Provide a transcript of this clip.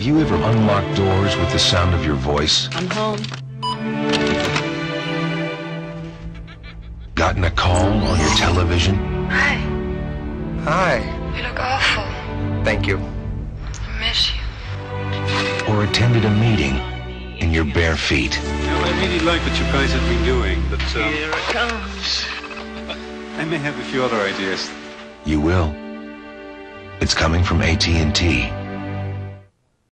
you ever unlocked doors with the sound of your voice? I'm home. Gotten a call on your television? Hi. Hi. You look awful. Thank you. I miss you. Or attended a meeting in your bare feet? I really like what you guys have been doing, but Here it comes. I may have a few other ideas. You will. It's coming from AT&T.